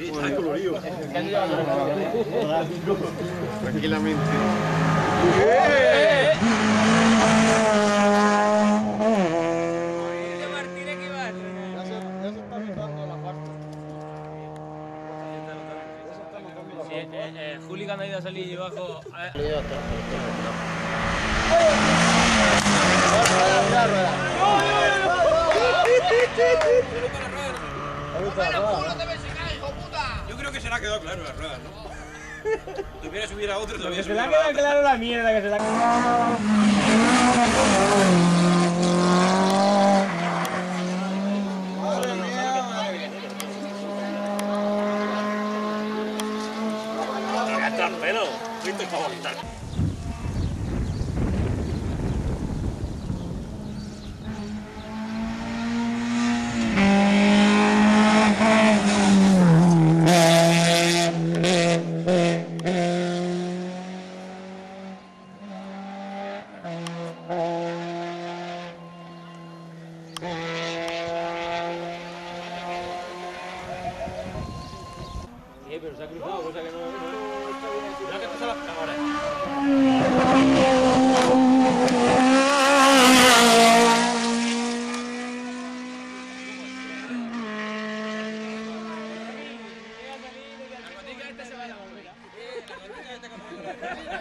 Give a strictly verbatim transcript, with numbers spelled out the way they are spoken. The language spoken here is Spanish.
Está colorido. Tranquilamente. Sí, eh, eh, Hooligan ha ido a salir y bajo. Yo creo que se le ha quedado claro las ruedas, ¿no? Tuviera que subir a otro, todavía Se le ha quedado claro la mierda que se le ha pelo, ¿viste cómo está? Sí, pero se ha cruzado, cosa que no... Mira que pasa las cámaras. La gotica esta se va a la bombera. La gotica esta